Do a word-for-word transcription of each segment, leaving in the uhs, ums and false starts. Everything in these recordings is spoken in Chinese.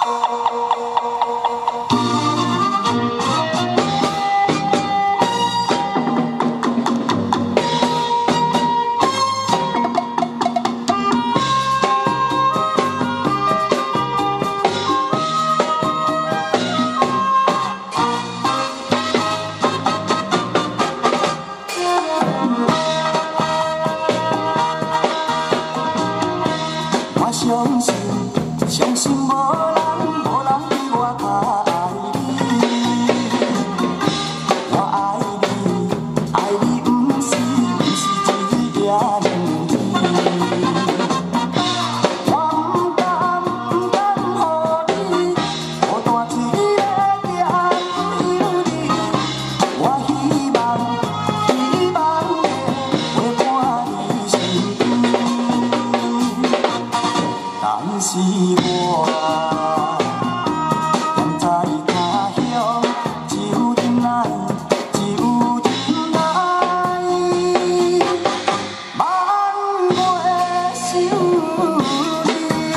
相信，相信无人，无人比我较爱你。我爱你，爱你不是不是一夜两天。我不甘不甘，予你孤单一个人不由你。我希望希望会陪伴你身边。但是我人在他乡，只有忍耐，只有忍耐，万袂想你。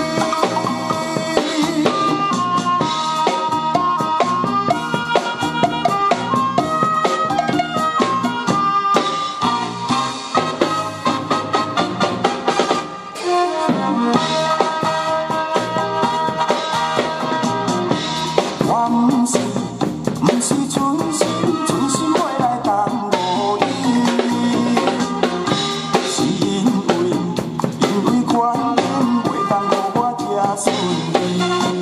我不是，不是存心，存心要来耽误你，是因为，因为款境袂当予我这顺利。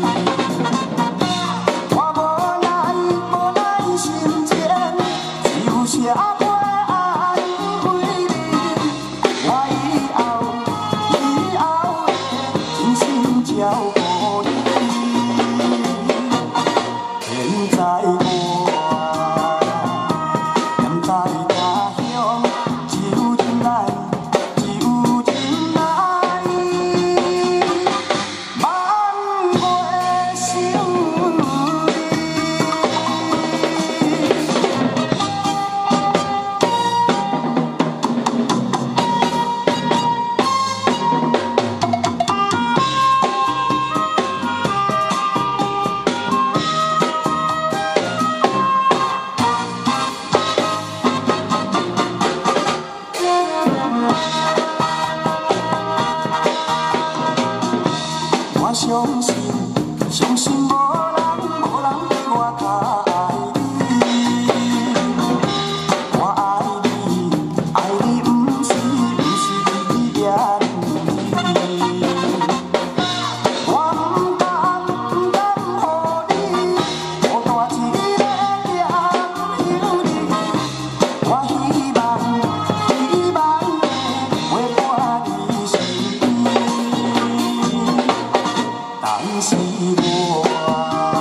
我无奈，无奈心情，只有写批安慰你。我以后，以后会真心照顾你。现在我人在他乡，只有忍耐，只有忍耐，万袂想你。我相信，相信无人，无人比我较爱你。我爱你，爱你不是不是一夜两天。我不甘不甘，予你孤单一个人不由你。我希望希望会陪伴你身边。但是我。